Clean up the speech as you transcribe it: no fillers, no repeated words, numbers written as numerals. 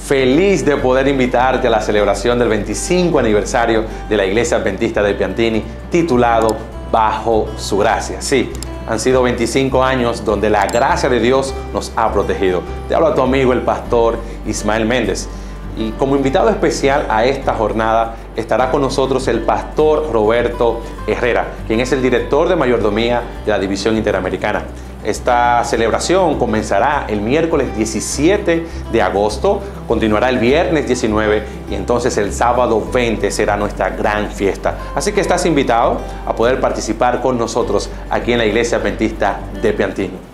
Feliz de poder invitarte a la celebración del 25 aniversario de la Iglesia Adventista de Piantini, titulado Bajo su Gracia. Sí, han sido 25 años donde la gracia de Dios nos ha protegido. Te hablo a tu amigo el pastor Ismael Méndez. Y como invitado especial a esta jornada estará con nosotros el pastor Roberto Herrera, quien es el director de mayordomía de la División Interamericana. Esta celebración comenzará el miércoles 17 de agosto, continuará el viernes 19 y entonces el sábado 20 será nuestra gran fiesta. Así que estás invitado a poder participar con nosotros aquí en la Iglesia Adventista de Piantini.